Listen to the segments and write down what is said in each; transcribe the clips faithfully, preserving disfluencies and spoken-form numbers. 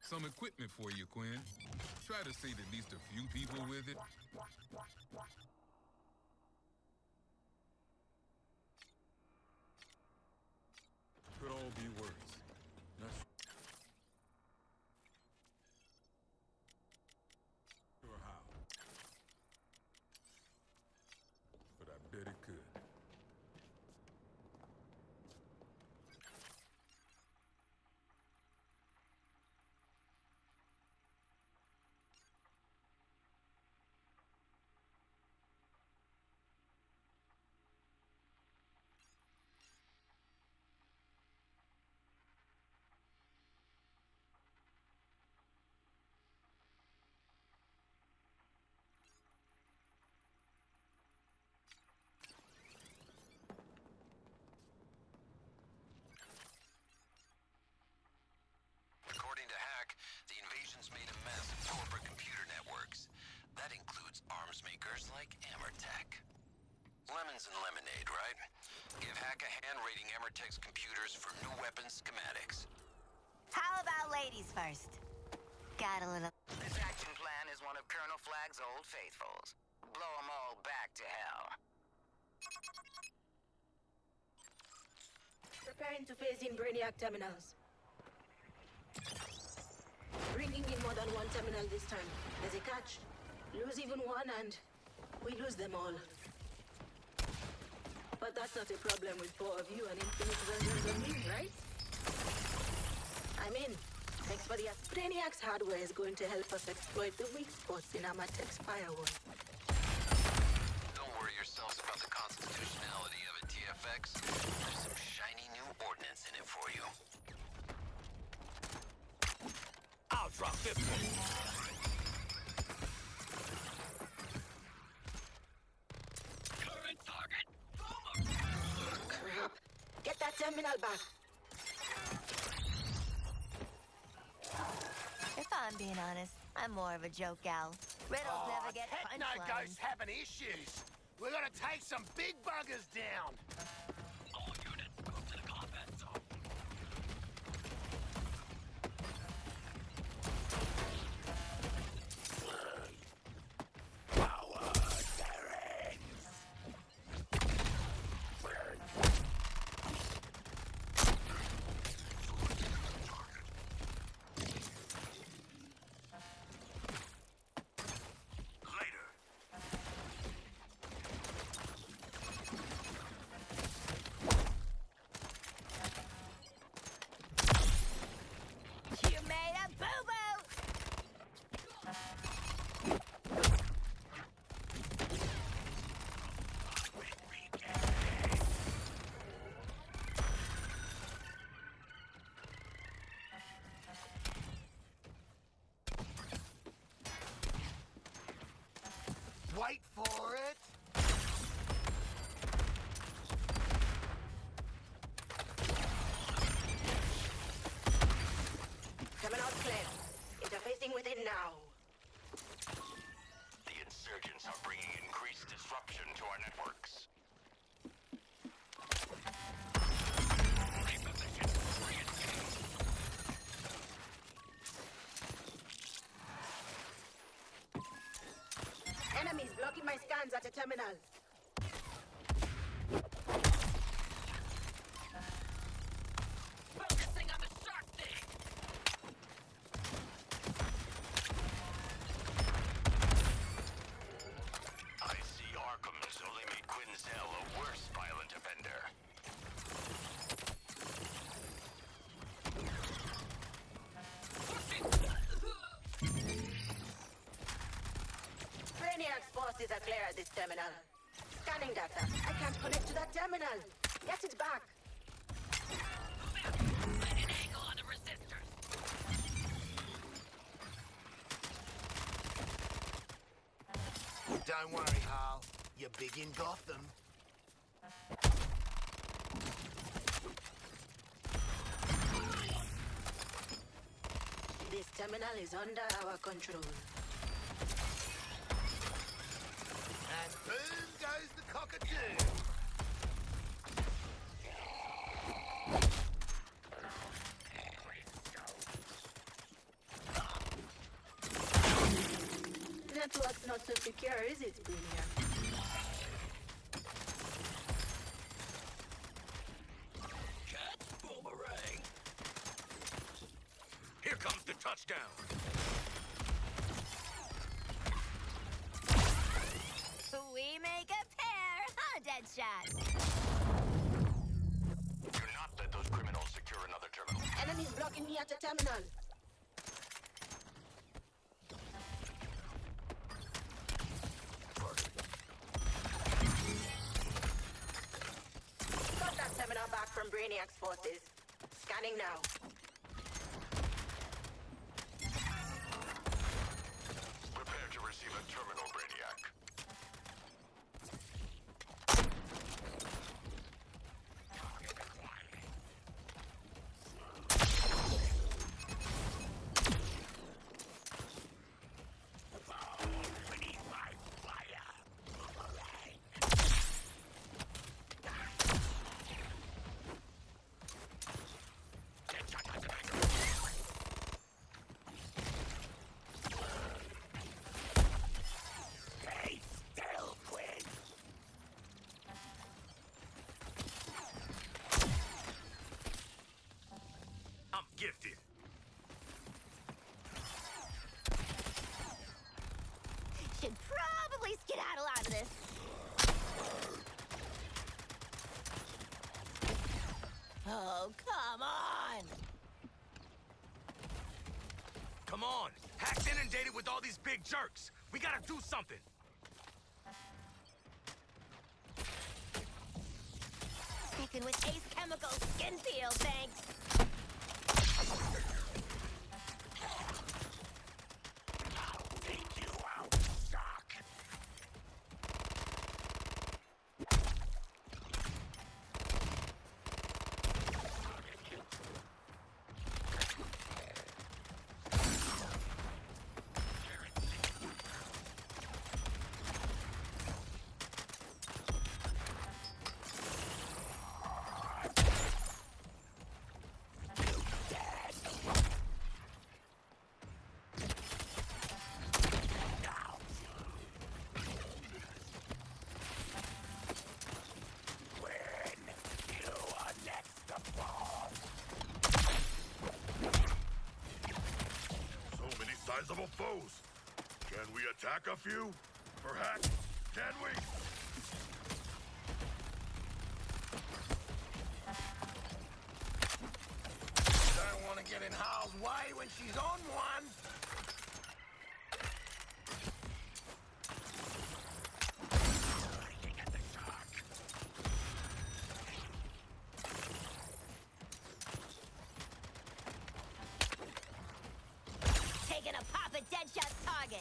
Some equipment for you, Quinn. Try to save at least a few people with it. Could all be worse. Not sure how. But I bet it could. According to Hack, the invasion's made a mess of corporate computer networks. That includes arms makers like Amertech. Lemons and lemonade, right? Give Hack a hand rating Amertech's computers for new weapons schematics. How about ladies first? Got a little... This action plan is one of Colonel Flagg's old faithfuls. Blow them all back to hell. Preparing to phase in Brainiac terminals. Bringing in more than one terminal this time. There's a catch. Lose even one and we lose them all. But that's not a problem with four of you and infinite versions of me, right? I'm in. Thanks for the... Brainiac's hardware is going to help us exploit the weak spots in Amertech's firewall. Don't worry yourselves about the constitutionality of a T F X. There's some shiny new ordnance in it for you. I'll drop this one. Current target. Crap. Get that terminal back. If I'm being honest, I'm more of a joke gal. Riddles Oh, never get Techno punchlines. Ghost having issues. We're gonna take some big buggers down. All units move to the combat zone. Power sirens. Later. You made a boo-boo! Wait for it. Terminal clear. Interfacing with it now. The insurgents are bringing increased disruption to our networks. Reposition. Re-engage. Enemies blocking my scans at a terminal. Focusing on the sharp thing. I see Arkham has only made Quinzel a worse violent offender. Brainiac's forces are clear at this terminal. Scanning data. I can't connect to that terminal. Get it back. Set an angle on the resistors. Don't worry, Hal. You're big in Gotham. This terminal is under our control. And boom goes the cockatoo. so secure, is it, Brainiac? Cat boomerang. Here comes the touchdown. We make a pair, huh, Deadshot? Do not let those criminals secure another terminal. Enemies blocking me at the terminal. Got that terminal back from Brainiac's forces. Scanning now. Prepare to receive a terminal, Brainiac. Gifted. Should probably skedaddle out of this. Oh, come on! Come on! Hack's inundated with all these big jerks. We gotta do something. Sticking with Ace Chemical skin peel, thanks. Sizable foes. Can we attack a few? Perhaps? Can we? Don't want to get in Hal's way when she's on one. Taking a pop at Deadshot's target.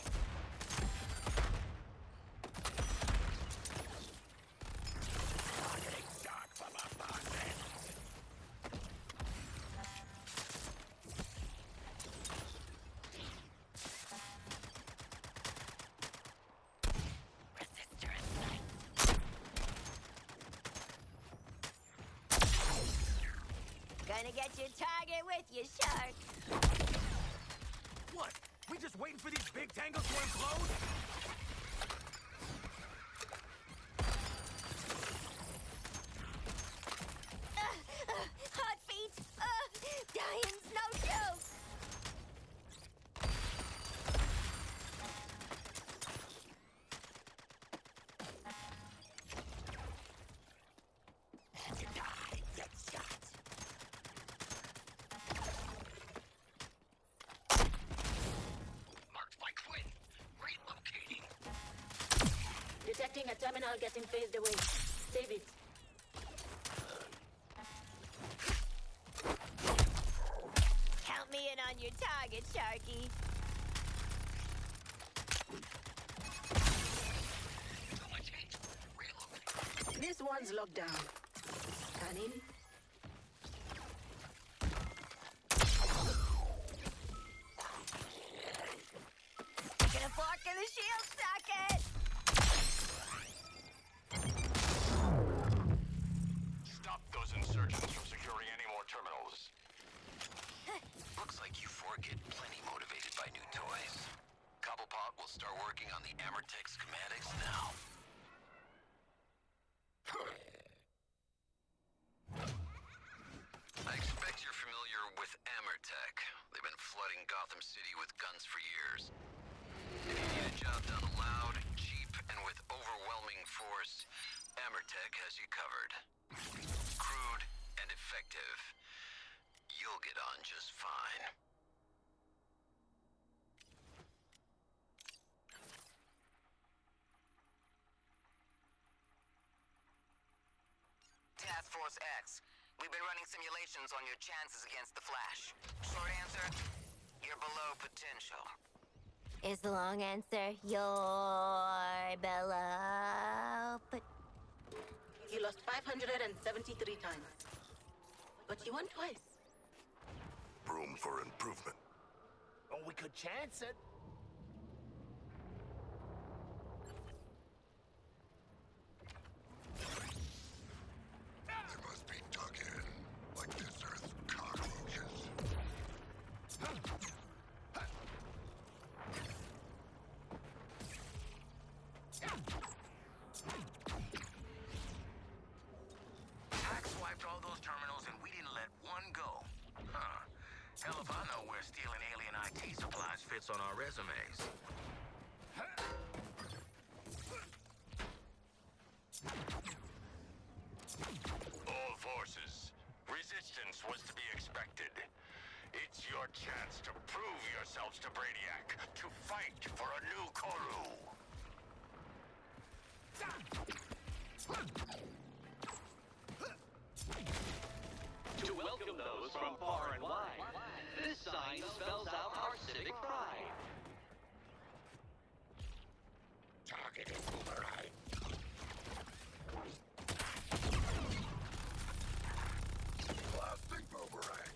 Gonna get your target with you, Shark. What? We just waiting for these big tangles to implode? Uh, uh, hot feet. Uh, dying's no joke. Detecting a terminal getting phased away. Save it. Count me in on your target, Sharky. This one's locked down. Scanning. Get a fork in the shield socket. Stop those insurgents from securing any more terminals. Looks like you four get plenty motivated by new toys. Couple Pot will start working on the Amertech schematics now. I expect you're familiar with Amertech. They've been flooding Gotham City with guns for years. If you need a job done loud, cheap, and with overwhelming force, Amertech has you covered. Crude and effective. You'll get on just fine. Task Force X. We've been running simulations on your chances against the Flash. Short answer, you're below potential. Is the long answer you're below? But You lost five hundred seventy-three times. But you won twice. Room for improvement. Or we could chance it. They must be dug in, like this Earth's cockroaches. Axe wiped all those terminals and we didn't let one go. Huh. Hell if I know where stealing alien I T supplies fits on our resumes. All forces, resistance was to be expected. It's your chance to prove yourselves to Brainiac, to fight for a new Koru. To welcome those from far and wide, this sign spells out our civic pride. Targeting Boomerang. Blasting Boomerang.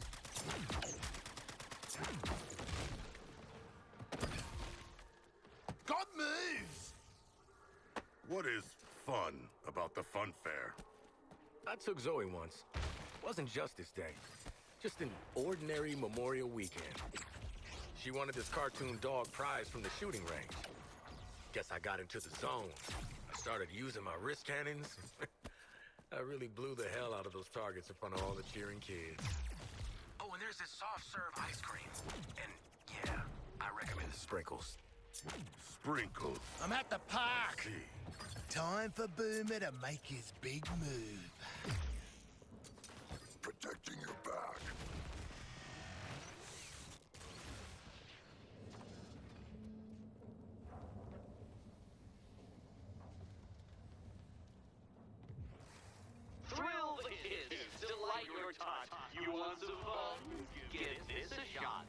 God moves! What is fun about the fun fair? I took Zoe once. Wasn't Justice Day. Just an ordinary Memorial Weekend. She wanted this cartoon dog prize from the shooting range. Guess I got into the zone. I started using my wrist cannons. I really blew the hell out of those targets in front of all the cheering kids. Oh, and there's this soft serve ice cream. And yeah, I recommend the sprinkles. Sprinkles. I'm at the park! See. Time for Boomer to make his big move. Protecting your back. Thrill the kids, delight your tot. You want some fun? Give this a shot.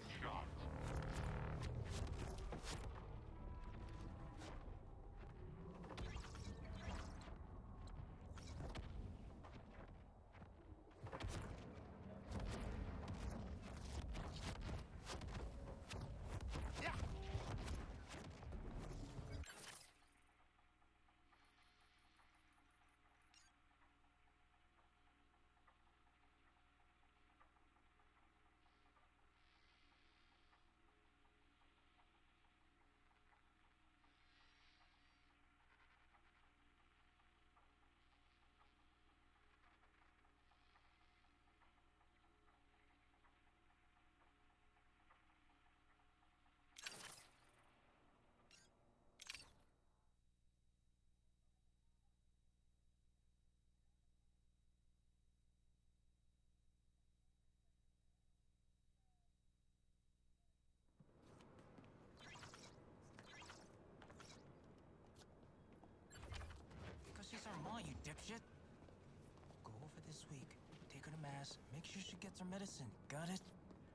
You dipshit. Go over this week. Take her to mass. Make sure she gets her medicine. Got it?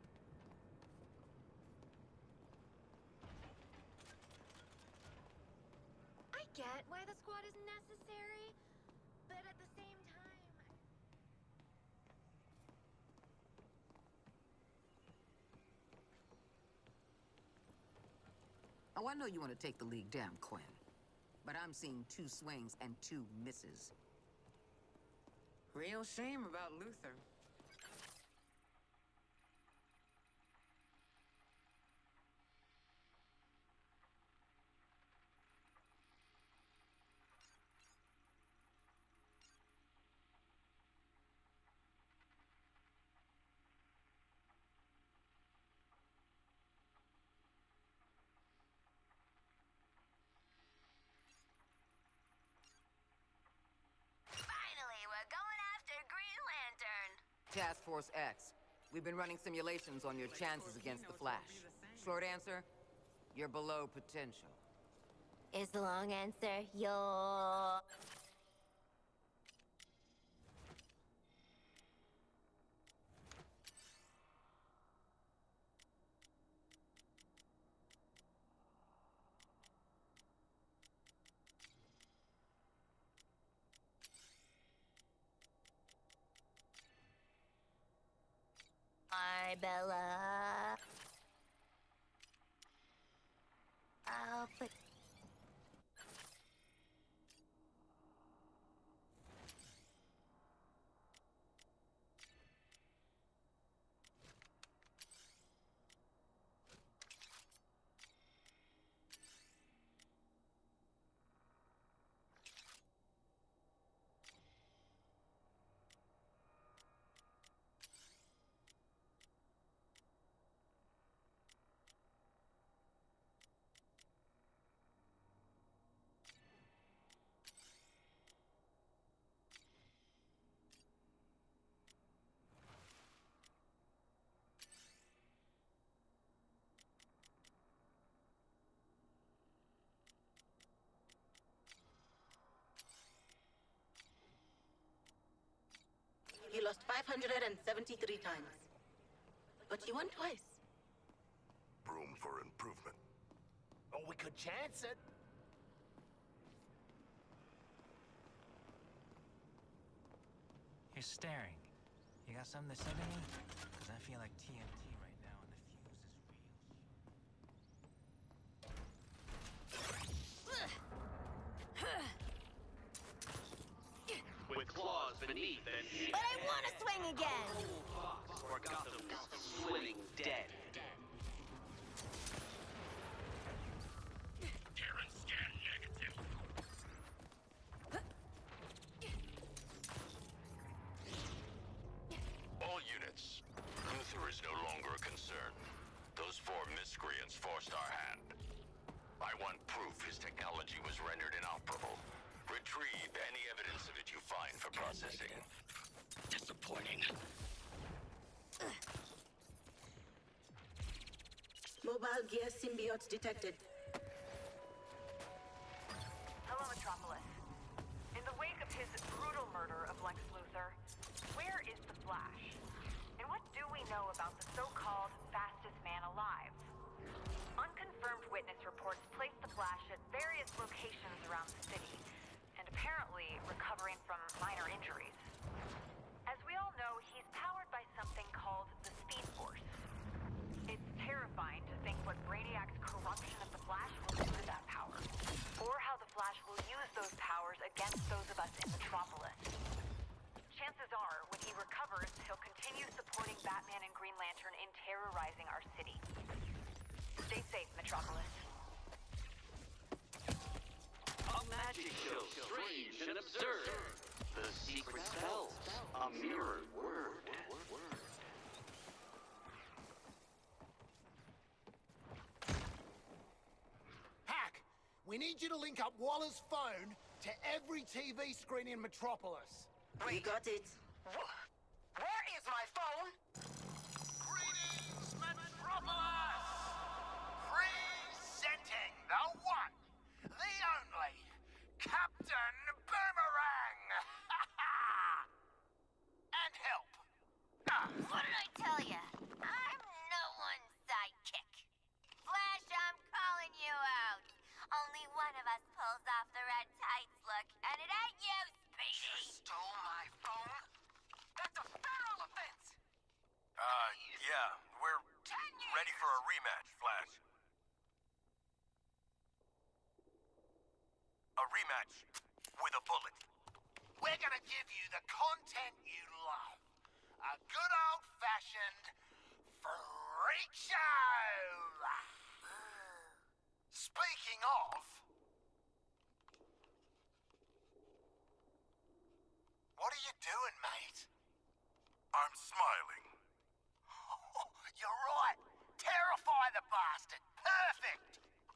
I get why the squad is necessary, but at the same time... Oh, I know you want to take the league down, Quinn. But I'm seeing two swings and two misses. Real shame about Luther. Task Force X. We've been running simulations on your chances against the Flash. Short answer, you're below potential. Is the long answer, you're... Hi, Bella. I'll put... You lost five hundred seventy-three times. But you won twice. Room for improvement. Or we could chance it. You're staring. You got something to say to me? Because I feel like T N T right now and the fuse is real. With claws beneath and... But I want to swing again! Or Gotham's swimming dead. Terran scan negative. All units. Luther is no longer a concern. Those four miscreants forced our hand. I want proof his technology was rendered inoperable. Retrieve any evidence of it you find for processing. Disappointing. Mobile gear symbiotes detected. Hello, Metropolis. In the wake of his brutal murder of Lex Luthor, where is the Flash? And what do we know about the so-called fastest man alive? Unconfirmed witness reports place the Flash at various locations around the city, and apparently recovering from minor injuries. As we all know, he's powered by something called the Speed Force. It's terrifying to think what Brainiac's corruption of the Flash will do to that power, or how the Flash will use those powers against those of us in Metropolis. Chances are, when he recovers, he'll continue supporting Batman and Green Lantern in terrorizing our city. Stay safe, Metropolis. A magic show, strange and absurd. The secret spells, a mirrored word. Hack, we need you to link up Waller's phone to every T V screen in Metropolis. We got it. Where is my phone? Greetings, Metropolis! Presenting the one, the only, Captain Boomerang! And help. Ah. What did I tell ya? I'm no one's sidekick. Flash, I'm calling you out. Only one of us pulls off the red tights look, and it ain't you, Speedy. You stole my phone? That's a federal offense! Uh, yeah, we're ready for a rematch, Flash. A rematch with a bullet. We're gonna give you the content you love. A good old-fashioned freak show! Speaking of... What are you doing, mate? I'm smiling. You're right. Terrify the bastard. Perfect.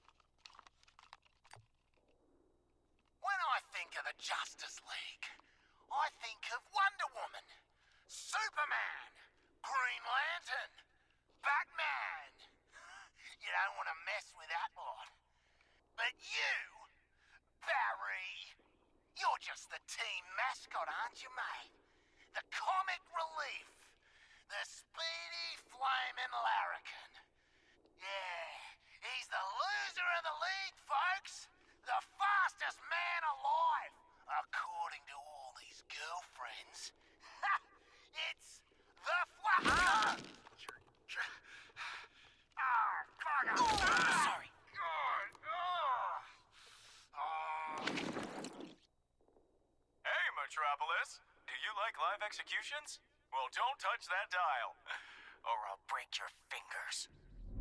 When I think of the Justice League, I think of Wonder Woman, Superman, Superman, Green Lantern, Batman. You don't want to mess with that lot. But you, Barry, you're just the team mascot, aren't you, mate? The comic relief. The speedy flaming larrikin. Yeah, he's the loser of the league, folks. The fastest man alive, according to all these girlfriends. It's the Flash. Ah, fuck. Oh, sorry. Hey, Metropolis. Do you like live executions? Well, don't touch that dial, or I'll break your fingers.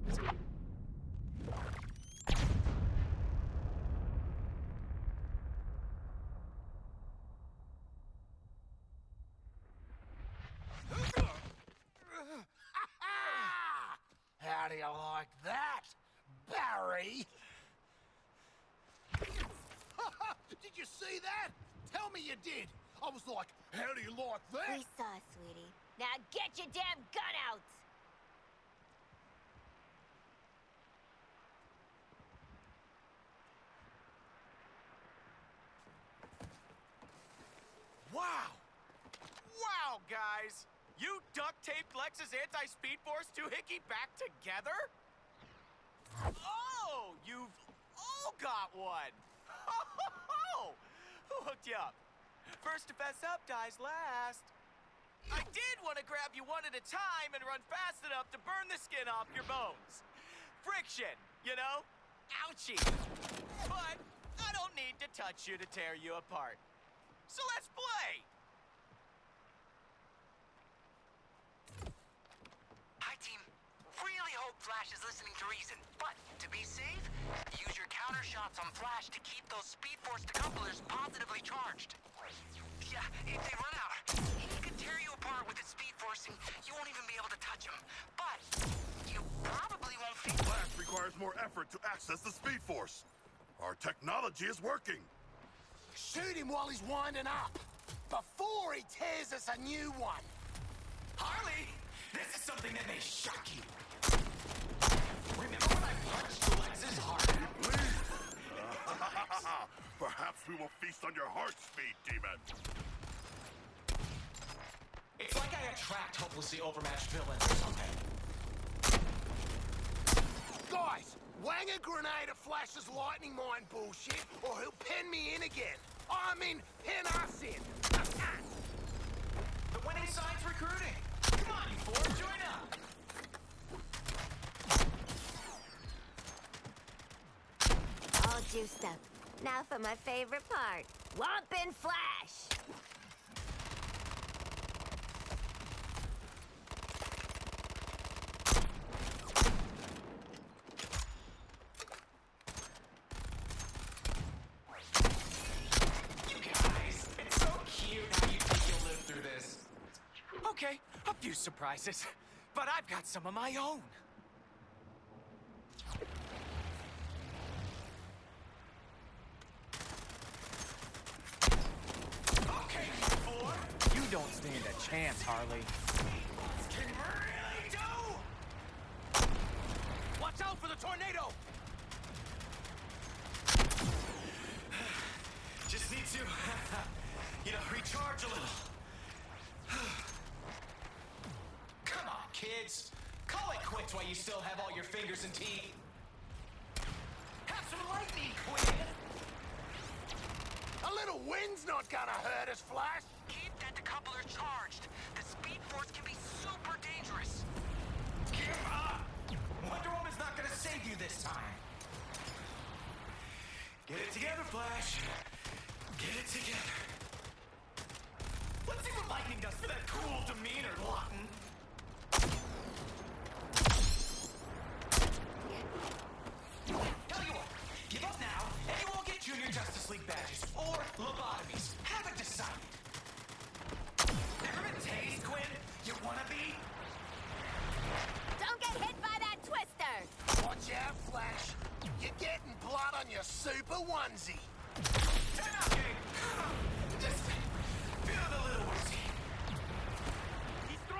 How do you like that, Barry? Did you see that? Tell me you did. I was like, how do you like that? We saw, sweetie. Now get your damn gun out! Wow! Wow, guys! You duct-taped Lex's anti-speed force doohickey back together? Oh! You've all got one! Ho-ho-ho! Who hooked you up? First to fess up dies last. I did want to grab you one at a time and run fast enough to burn the skin off your bones. Friction, you know? Ouchie. But I don't need to touch you to tear you apart. So let's play! Hi, team. Really hope Flash is listening to reason, but to be safe, use your counter shots on Flash to keep those Speed Force decouplers positively charged. Yeah, if they run out, he could tear you apart with his Speed Force and you won't even be able to touch him. But you probably won't feel... Flash requires more effort to access the Speed Force. Our technology is working. Shoot him while he's winding up, before he tears us a new one. Harley, this is something that may shock you. Remember when I punched Lex's heart? Perhaps we will feast on your heart speed, demon. It's like I attract hopelessly overmatched villains or something. Guys, wang a grenade at Flash's lightning mine bullshit, or he'll pin me in again. I mean, pin us in. The winning side's recruiting. Come on, you four, join up. All juiced up. Now for my favorite part. Whompin' Flash! You guys, it's so cute how you think you'll live through this. Okay, a few surprises, but I've got some of my own. Don't stand a chance, Harley. Can really do? Watch out for the tornado! Just need to, you know, recharge a little. Come on, kids. Call it quits while you still have all your fingers and teeth. Have some lightning, Quinn! A little wind's not gonna hurt us, Flash. Keep that decoupler charged. The Speed Force can be super dangerous. Give up! Wonder Woman's not gonna save you this time. Get it together, Flash. Get it together. Let's see what lightning does for that cool demeanor, Lawton. Tell you what, give up now, and you won't get Junior Justice League badges or lobotomies. Haven't decided. Never been tased, Quinn? You wanna be? Don't get hit by that twister! Watch out, Flash. You're getting blood on your super onesie. Just feeling a little woozy. He's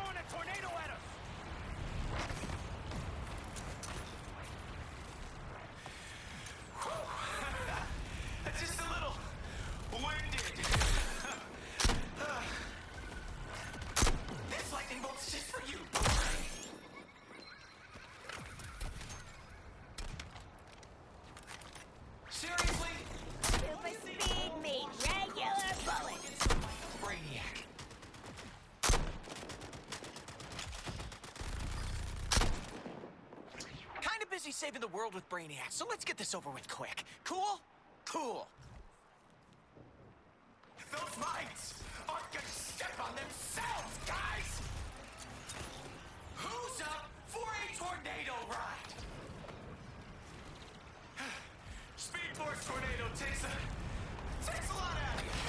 the world with Brainiac, so let's get this over with quick. Cool? Cool. Those mines aren't gonna step on themselves, guys! Who's up for a tornado ride? Speed Force Tornado takes a... takes a lot out of you.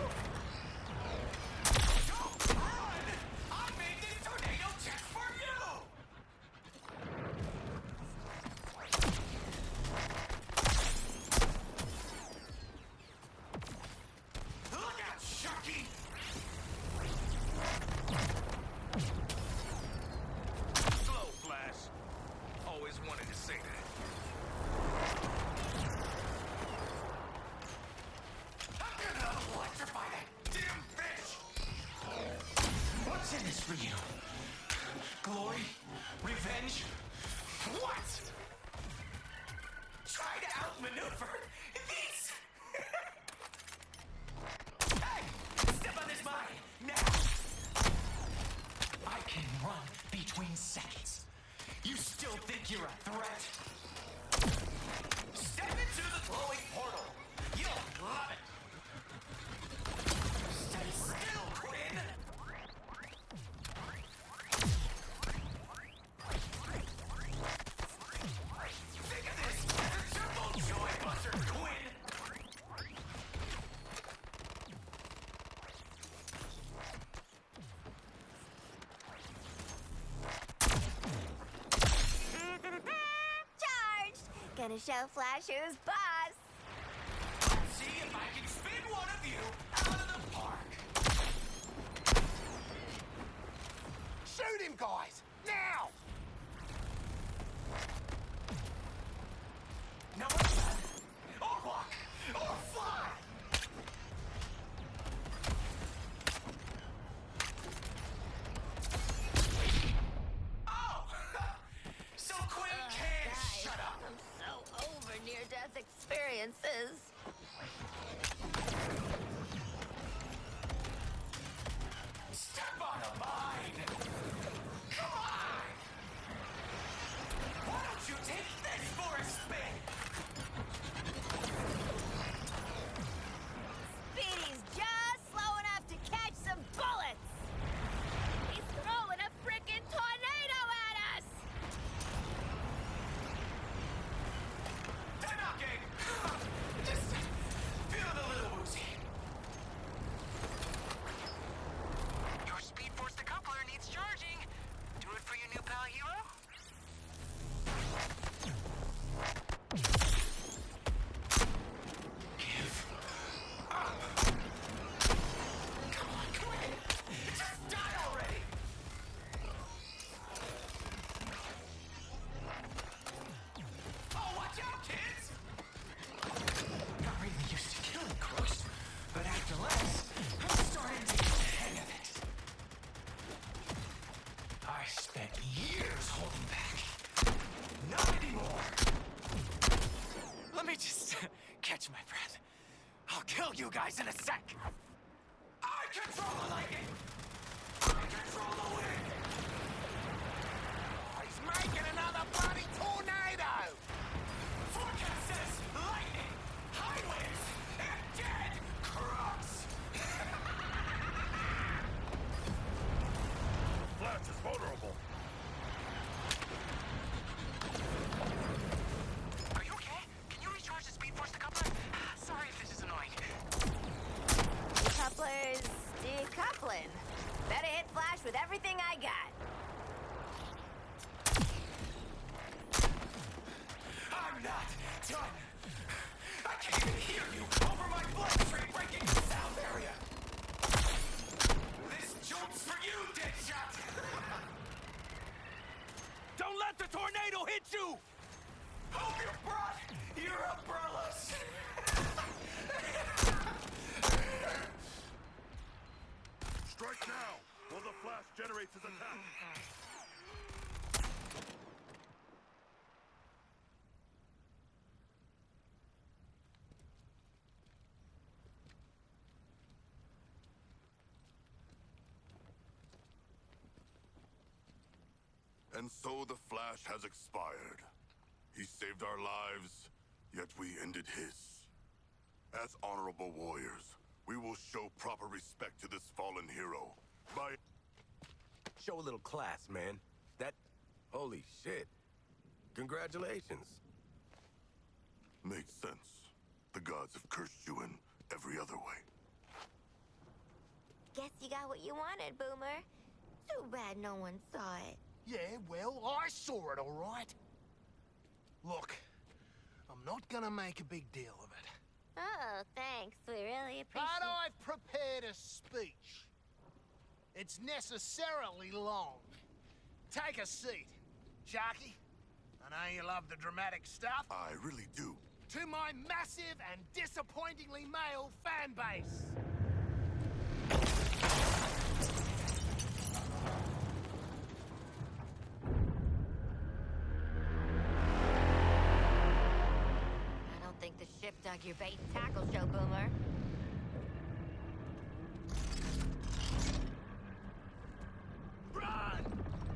Don't run! I made this tornado just for you! Look out, Sharky! Slow, Flash. Always wanted to say that. I'm gonna electrify that damn fish! What's in this for you? Glory? Revenge? What? Try to outmaneuver these! Hey! Step on this mine! Now! I can run between seconds. You still think you're a threat? Step into the glowing portal! You'll love it! Stay still, Quinn! Think of this as a triple joy buster, Quinn! Charged! Gonna show Flash who's boss. Let's see if I can spin one of you out of the park! Shoot him, guys! Now! No one's done. Or walk! Or fly! Oh! So Quinn can't Guys, shut up! I'm so over near-death experiences. Step on a mine! Come on! Why don't you take this for a spin? Speedy's just slow enough to catch some bullets. He's throwing a frickin' tornado at us. Time out, gang! Just feeling a little woozy. Your Speed Force decoupler needs charging. Do it for your new pal, Hero? Give up. Come on, Quinn! Just die already! Oh, watch out, kids! Not really used to killing crooks, but after less, I'm starting to get the hang of it. I spent years holding back. Not anymore. Let me just catch my breath. I'll kill you guys in a sec. I control the lightning. I control the wind. He's making another bloody tornado! Forecast says lightning, high winds, and dead crooks. Flash is vulnerable. Are you okay? Can you recharge the Speed Force decoupler? Sorry if this is annoying. Decoupler's decoupling. Better hit Flash with everything I got. I'm not done. I can't even hear you over my bloodstream breaking the sound barrier. This jolt's for you, Deadshot. Don't let the tornado hit you! Hope you brought your umbrellas. Strike now, while the Flash generates his attack. And so the Flash has expired. He saved our lives, yet we ended his. As honorable warriors, we will show proper respect to this fallen hero by... Show a little class, man. That... Holy shit. Congratulations. Makes sense. The gods have cursed you in every other way. Guess you got what you wanted, Boomer. Too bad no one saw it. Yeah, well, I saw it, all right. Look, I'm not gonna make a big deal of it. Oh, thanks. We really appreciate But I've prepared a speech. It's necessarily long. Take a seat. Sharky, I know you love the dramatic stuff. I really do. To my massive and disappointingly male fan base. I don't think the ship dug your bait and tackle show, Boomer. Run!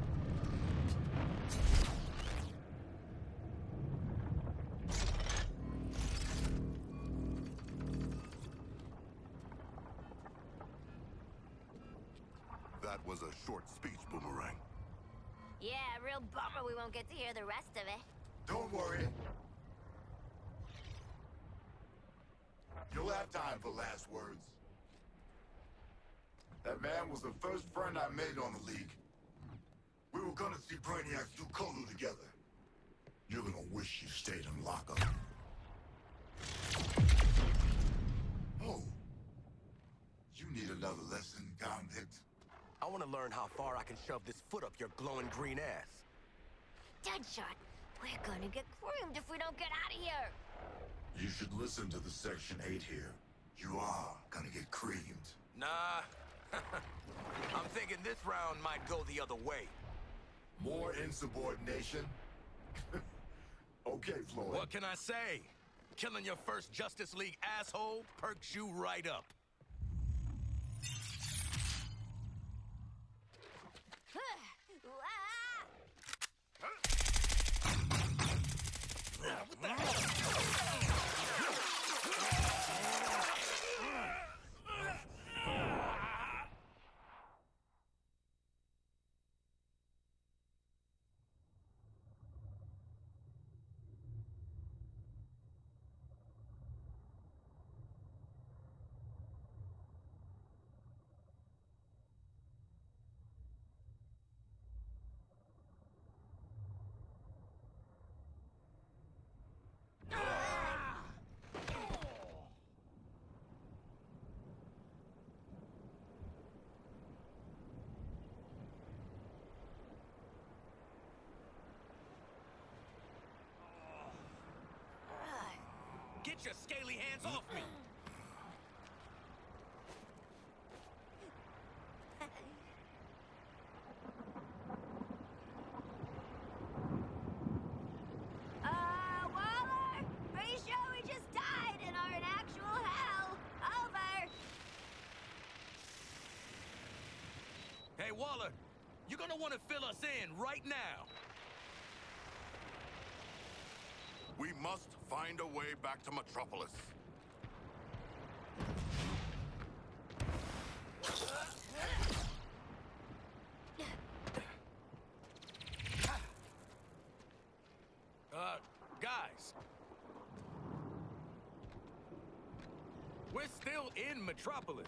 That was a short speech, Boomerang. Yeah, real bummer we won't get to hear the rest of it. Don't worry. You'll have time for last words. That man was the first friend I made on the League. We were gonna see Brainiacs do Kolu together. You're gonna wish you stayed in lockup. Oh. You need another lesson, convict. I want to learn how far I can shove this foot up your glowing green ass. Deadshot, we're gonna get creamed if we don't get out of here. You should listen to the Section eight here. You are gonna get creamed. Nah. I'm thinking this round might go the other way. More insubordination? Okay, Floyd. What can I say? Killing your first Justice League asshole perks you right up. What the hell? Get your scaly hands off me! Uh, Waller? Pretty sure we just died and are in actual hell. Over. Hey, Waller, you're gonna want to fill us in right now. We must find a way back to Metropolis. Uh, guys. We're still in Metropolis.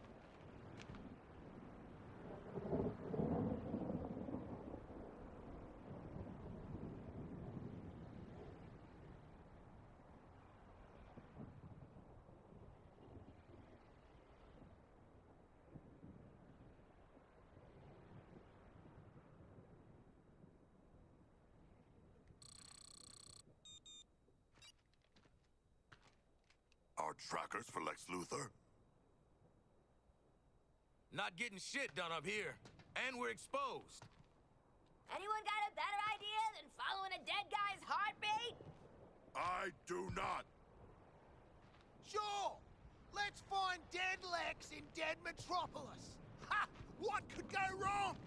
Our trackers for Lex Luthor? Not getting shit done up here. And we're exposed. Anyone got a better idea than following a dead guy's heartbeat? I do not. Sure. Let's find dead Lex in dead Metropolis. Ha! What could go wrong?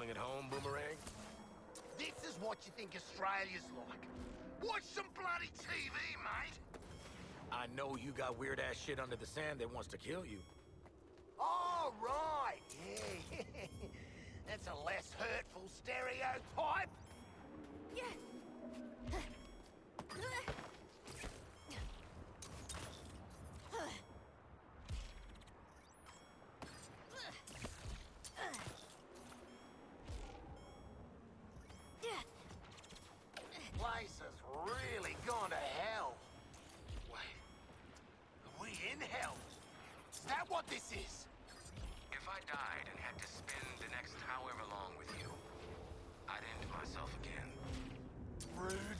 Feeling at home, Boomerang? This is what you think Australia's like. Watch some bloody T V, mate. I know you got weird-ass shit under the sand that wants to kill you. Oh, right, yeah. That's a less hurtful stereotype. Yeah. Place has really gone to hell. Wait, are we in hell? Is that what this is? If I died and had to spend the next however long with you, I'd end myself again. Rude.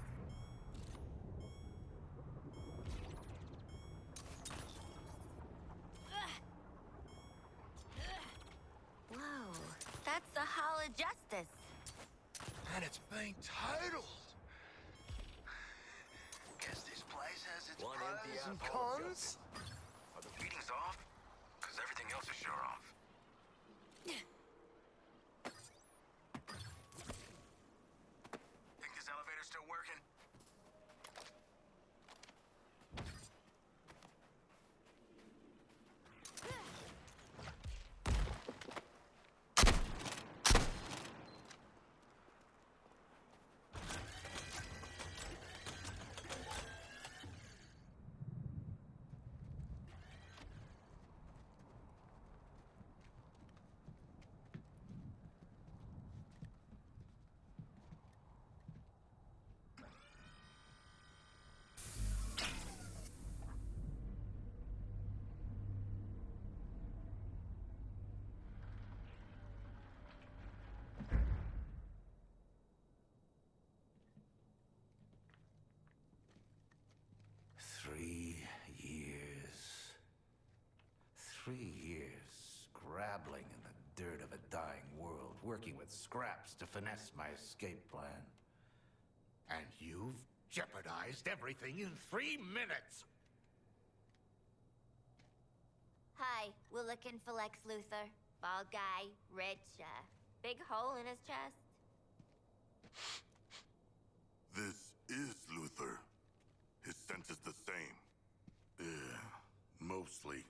Whoa, that's the Hall of Justice. And it's been totaled. Guess this place has its One empty pros and ass Hall of cons. Are the readings off? Because everything else is sure off. Think this elevator's still working? Three years. Three years scrabbling in the dirt of a dying world, working with scraps to finesse my escape plan. And you've jeopardized everything in three minutes. Hi, we're looking for Lex Luthor. Bald guy, rich, uh, big hole in his chest. This is Luthor. His scent is the same. Yeah, mostly.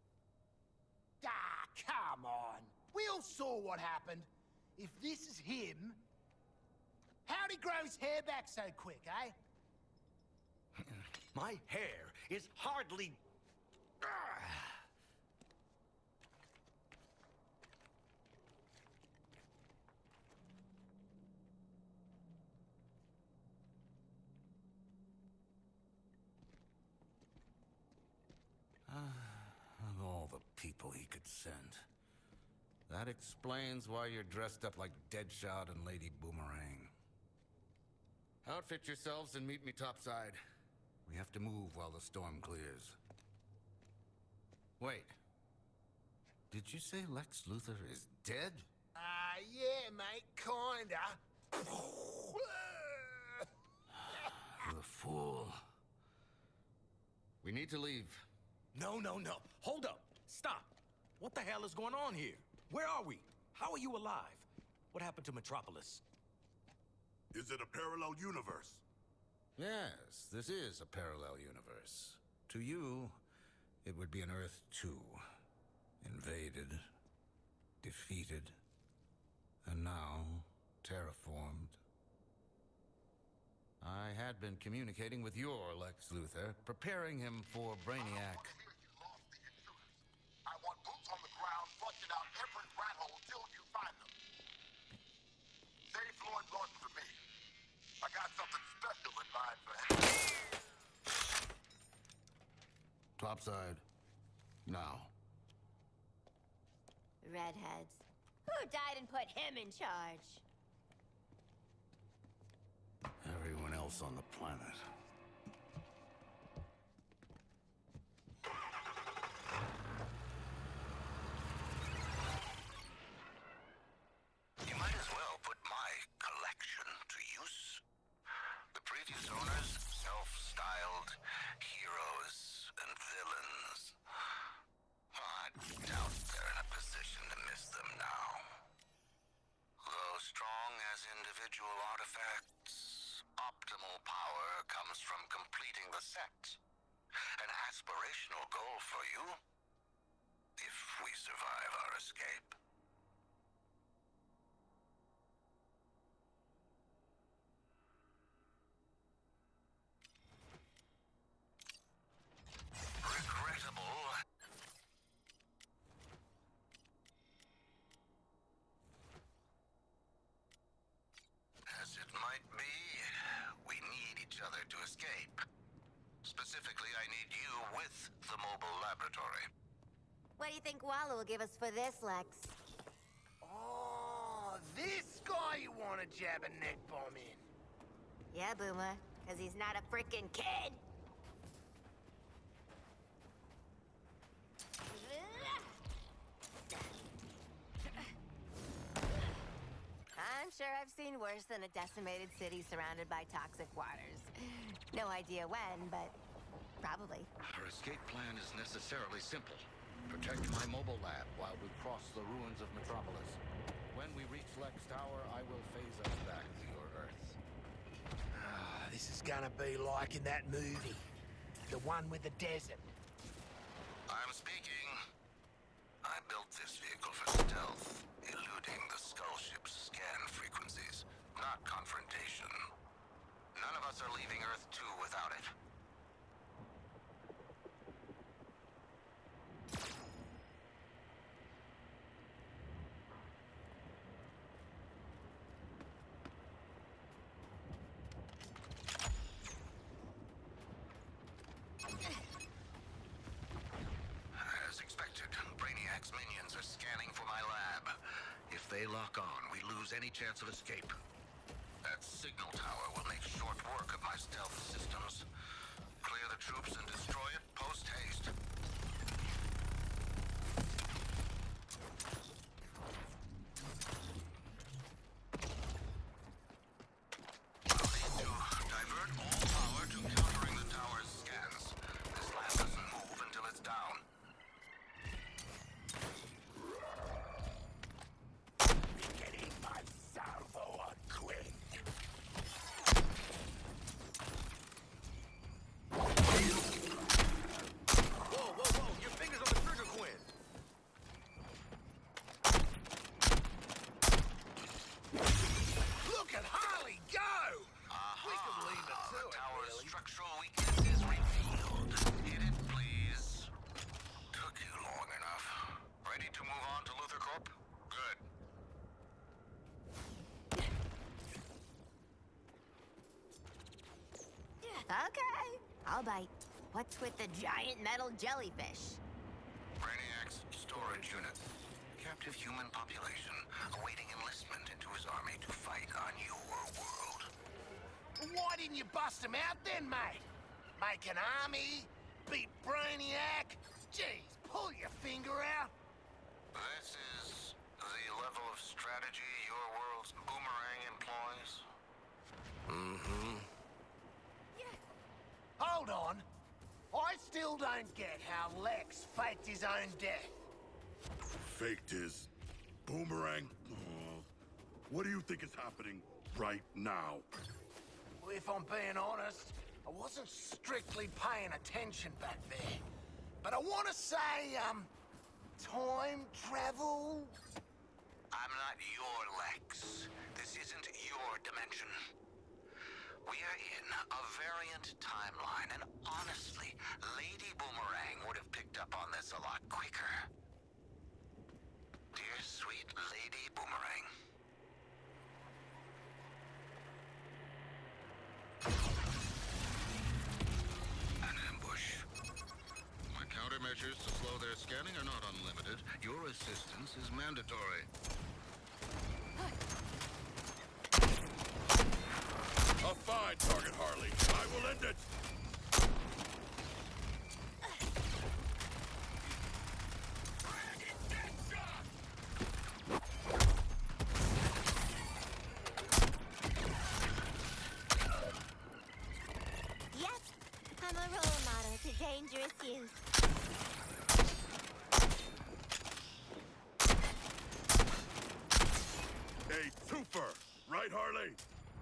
Ah, come on. We all saw what happened. If this is him, how'd he grow his hair back so quick, eh? My hair is hardly... Of all the people he could send. That explains why you're dressed up like Deadshot and Lady Boomerang. Outfit yourselves and meet me topside. We have to move while the storm clears. Wait. Did you say Lex Luthor is dead? Ah, uh, yeah, mate, kinda. The fool. We need to leave. No, no, no. Hold up. Stop. What the hell is going on here? Where are we? How are you alive? What happened to Metropolis? Is it a parallel universe? Yes, this is a parallel universe. To you, it would be an Earth two. Invaded, defeated, and now terraformed. I had been communicating with your Lex Luthor, preparing him for Brainiac. I want boots on the ground, flushing out every rat hole till you find them. Save Lord Gordon for me. I got something special in mind for him. Topside. Now. Redheads. Who died and put him in charge? Everyone else on the planet. You might as well put my collection to use. The previous owners, self-styled heroes and villains. I doubt they're in a position to miss them now. artifacts. Optimal power comes from completing the set. An aspirational goal for you, if we survive our escape. Regrettable. As it might be, we need each other to escape. Specifically, I need you with the mobile laboratory. What do you think Walla will give us for this, Lex? Oh, this guy you want to jab a neck bomb in? Yeah, Boomer, because he's not a frickin' kid. I'm sure I've seen worse than a decimated city surrounded by toxic waters. No idea when, but probably. Our escape plan is necessarily simple. Protect my mobile lab while we cross the ruins of Metropolis. When we reach Lex Tower, I will phase us back to your Earth. Ah, this is gonna be like in that movie. The one with the desert. I'm speaking. I built this vehicle for stealth, eluding the Skull ship's scan frequencies, not confrontation. None of us are leaving Earth two without it. As expected, Brainiac's minions are scanning for my lab. If they lock on, we lose any chance of escape. That signal tower will make short work of my stealth systems. Clear the troops and destroy it post-haste. I'll need to divert all power to countering the tower's scans. This lab doesn't move until it's down. Getting my salvo on Quinn. Whoa, whoa, whoa! Your fingers on the trigger, Quinn! Look at Harley go! We could leave it to The it, tower's really. structural weakness is revealed. Hit it, please. Took you long enough. Ready to move on to Luther Corp? Good. Okay, I'll bite. What's with the giant metal jellyfish? Brainiac's storage unit. Captive human population awaiting enlistment into his army to fight on your world. Why didn't you bust him out then, mate? Make an army? Beat Brainiac? Jeez, pull your finger out. This is the level of strategy your world's boomerang employs? Mm-hmm. Hold on. I still don't get how Lex faked his own death. Faked his boomerang? Oh. What do you think is happening right now? If I'm being honest, I wasn't strictly paying attention back there. But I want to say, um, time travel? I'm not your Lex. This isn't your dimension. We are in a variant timeline, and honestly, Lady Boomerang would have picked up on this a lot quicker. Dear sweet Lady Boomerang. An ambush. My countermeasures to slow their scanning are not unlimited. Your assistance is mandatory. A fine target, Harley. I will end it. Yep, I'm a role model to dangerous youth. A twofer, right, Harley?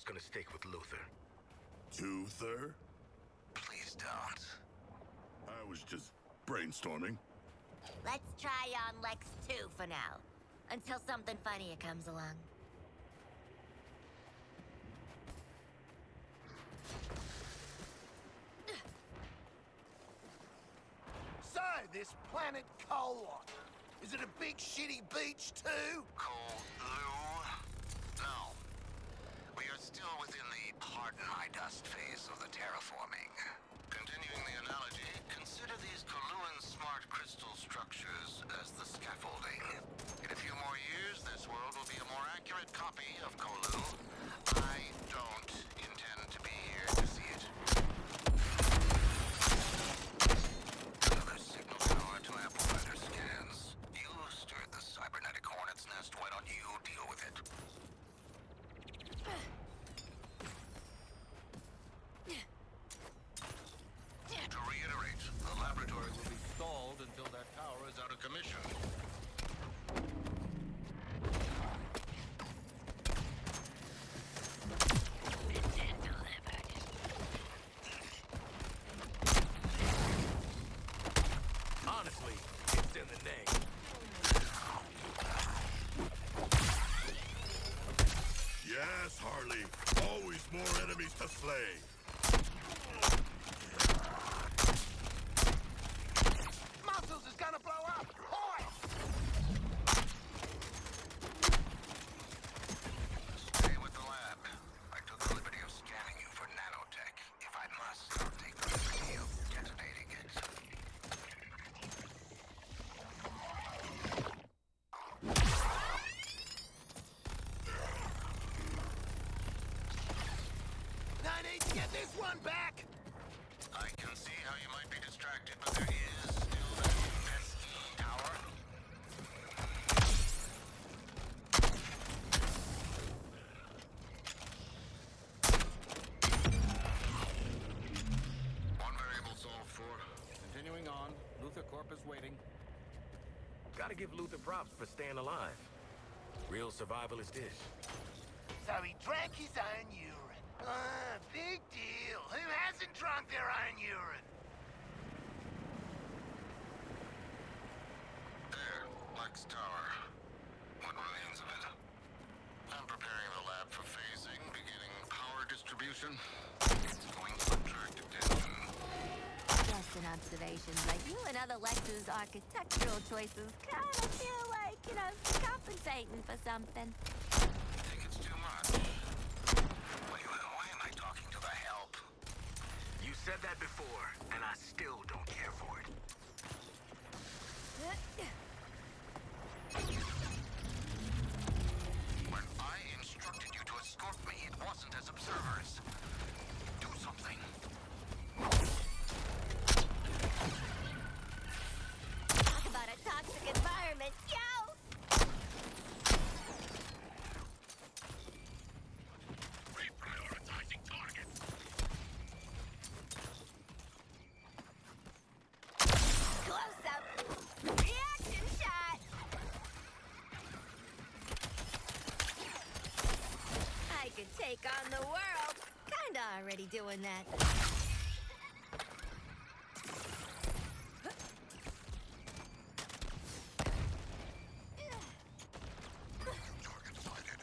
just gonna stick with Luther. Luther? Please don't. I was just brainstorming. Let's try on Lex two for now. Until something funnier comes along. So, this planet Colon, is it a big shitty beach too? Kolu? No. We are still within the pardon my dust phase of the terraforming. Continuing the analogy, consider these Coluan smart crystal structures as the scaffolding. In a few more years, this world will be a more accurate copy of Kolu. I don't intend to be here to see it. Another signal tower to amplify their scans. You stirred the cybernetic hornet's nest. Why don't you deal with it? To reiterate, the laboratory will be stalled until that tower is out of commission. Honestly, it's in the name. Yes, Harley. Always more enemies to slay. Muscles is gonna blow up! Oi! Stay with the lab. I took the liberty of scanning you for nanotech. If I must, I'll take the liberty of detonating it. No need to get this one back! I can see how you might be distracted, but there is still that pesky tower. One variable solved for. Continuing on. Luther Corp is waiting. Gotta give Luther props for staying alive. Real survivalist dish. So he drank his own urine. Ah, big deal. Who hasn't drunk their own urine? There, Lex Tower. What remains of it? I'm preparing the lab for phasing, beginning power distribution. It's going to attract attention. Just an observation, but you and other Lex's architectural choices kind of feel like, you know, compensating for something. I think it's too much. Wait, wait, why am I talking to the help? You said that before, and I still don't care for it. When I instructed you to escort me, it wasn't as observers. Do something. Talk about a toxic environment, yo! Reprioritizing targets. Close up! Reaction shot! I could take on the world. Kinda already doing that. Target sighted.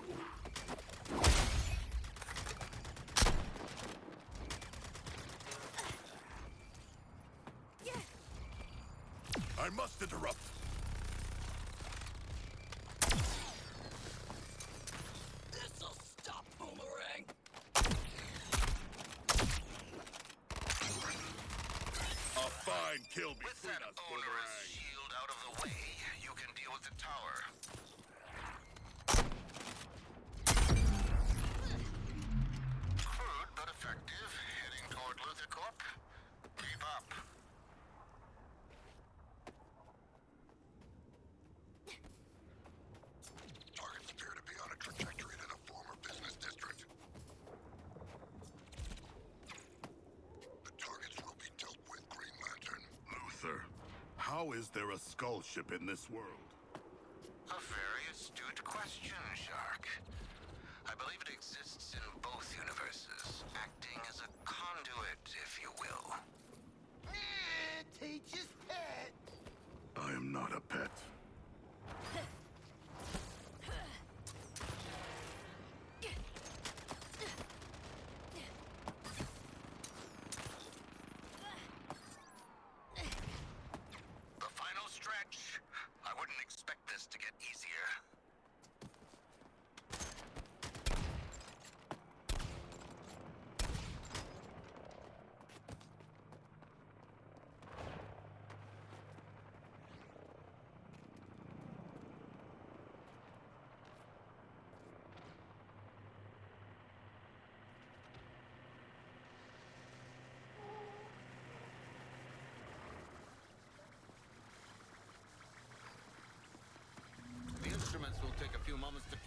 I must interrupt. This'll stop Boomerang. A fine kill With between that us, onerous Boomerang. shield out of the way, you can deal with the tower. Crude but effective. Heading toward Luther Corp. Keep up. Targets appear to be on a trajectory to the former business district. The targets will be dealt with, Green Lantern. Luther, how is there a skull ship in this world? A very astute question, Shark. I believe it exists in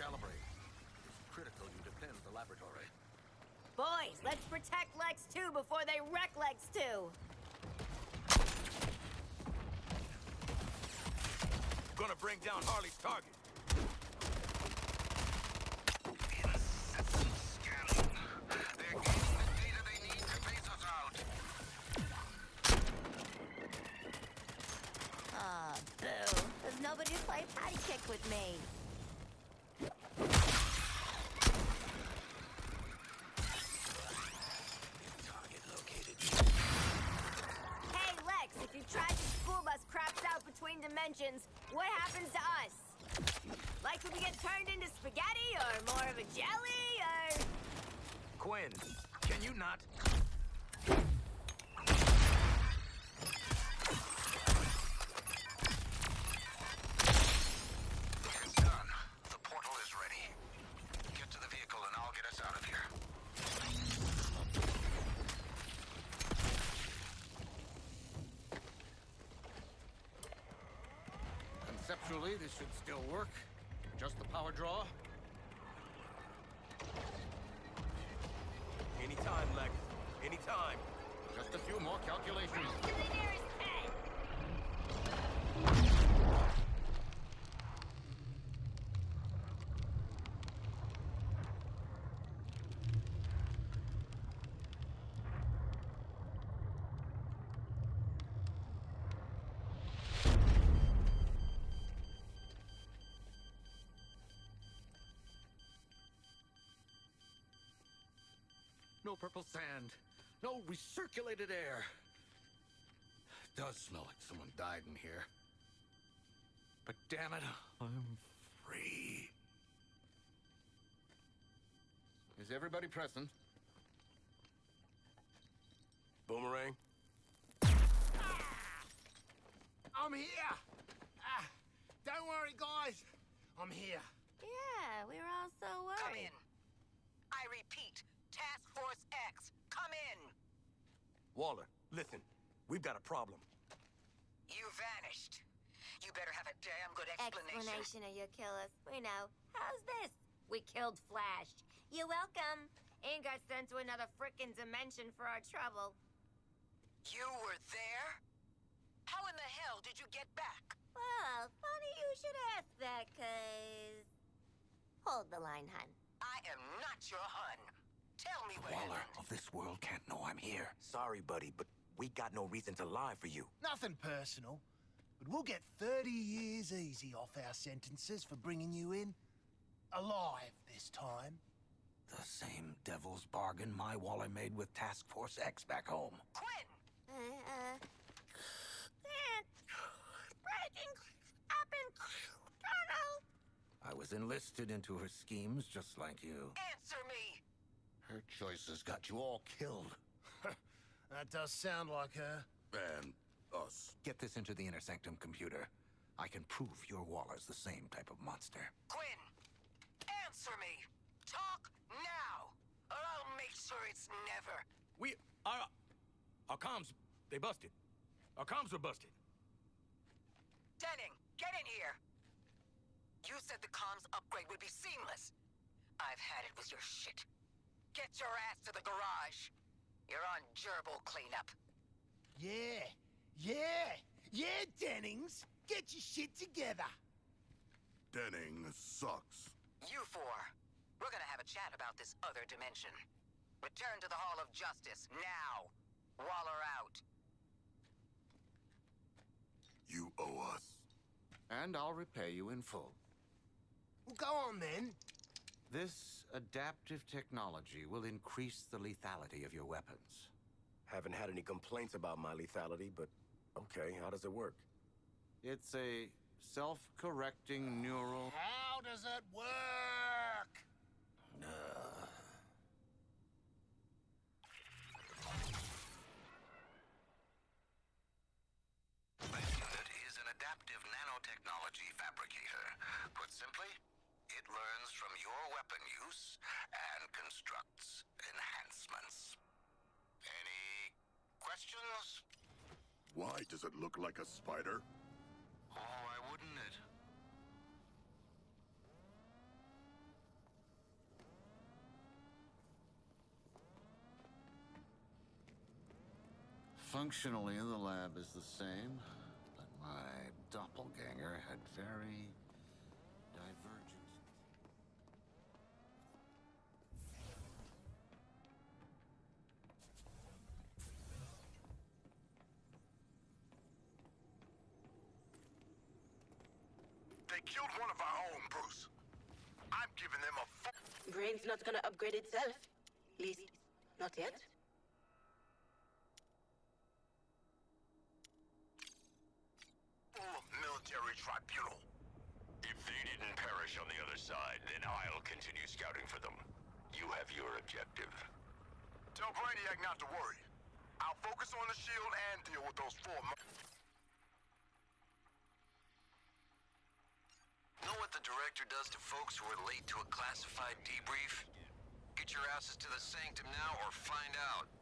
calibrate. It's critical you defend the laboratory. Boys, let's protect Lex two before they wreck Lex two. Gonna bring down Harley's target. Incessant scanning. They're gaining the data they need to phase us out. Aw, boo. There's nobody to play patty kick with me. Target located. Hey, Lex, if you tried to school bus craps out between dimensions, what happens to us? Like, would we get turned into spaghetti, or more of a jelly, or... Quinn, can you not? It's done. The portal is ready. Get to the vehicle and I'll get us out of here. Conceptually, this should still work. Just the power draw. Anytime, Lex. Anytime. Just a few more calculations. To the nearest head. No purple sand. No recirculated air. It does smell like someone died in here. But damn it, I'm free. Is everybody present? Boomerang? I'm here! Ah, don't worry, guys. I'm here. Yeah, we were all so worried. Come in. I repeat, Task Force X, come in. Waller, listen. We've got a problem. You vanished. You better have a damn good explanation. Explanation or you kill us. We know. How's this? We killed Flash. You're welcome. And got sent to another frickin' dimension for our trouble. You were there? How in the hell did you get back? Well, funny you should ask that, cause... Hold the line, hun. I am not your hun. Tell me what Waller happened. of this world can't know I'm here. Sorry, buddy, but we got no reason to lie for you. Nothing personal, but we'll get thirty years easy off our sentences for bringing you in. Alive this time. The same devil's bargain my Waller made with Task Force X back home. Quinn! Uh, uh... Breaking up in tunnel. I was enlisted into her schemes just like you. Answer me! Her choices got you all killed. That does sound like her. And us. Get this into the inner sanctum computer. I can prove your Waller's the same type of monster. Quinn! Answer me! Talk now! Or I'll make sure it's never. We... Our... Our comms... They busted. Our comms were busted. Denning, get in here! You said the comms upgrade would be seamless. I've had it with your shit. Get your ass to the garage. You're on gerbil cleanup. Yeah, yeah, yeah, Dennings. Get your shit together. Denning sucks. You four, we're gonna have a chat about this other dimension. Return to the Hall of Justice, now. Waller out. You owe us. And I'll repay you in full. Well, go on then. This adaptive technology will increase the lethality of your weapons. Haven't had any complaints about my lethality, but okay, how does it work? It's a self-correcting neural... How does it work? Uh... This unit is an adaptive nanotechnology fabricator. Put simply, it learns from your weapon use and constructs enhancements. Any questions? Why does it look like a spider? Oh, why wouldn't it? Functionally, the lab is the same, but my doppelganger had very divergent. They killed one of our own, Bruce. I'm giving them a fu- Brain's not gonna upgrade itself. Least, not yet. full military tribunal. If they didn't perish on the other side, then I'll continue scouting for them. You have your objective. Tell Brainiac not to worry. I'll focus on the shield and deal with those four mo- Know what the director does to folks who are late to a classified debrief? Get your asses to the sanctum now or find out.